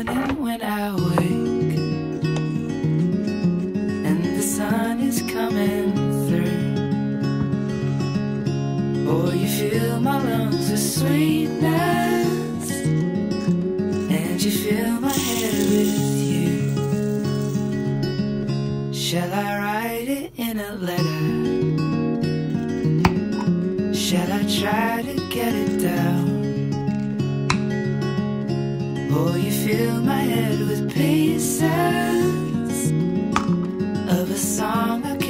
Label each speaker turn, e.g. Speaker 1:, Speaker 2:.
Speaker 1: morning when I wake and the sun is coming through. Oh, you fill my lungs with sweetness, and you fill my head with you. Shall I write it in a letter? Shall I try to get it down? Oh, you fill my head with pieces of a song I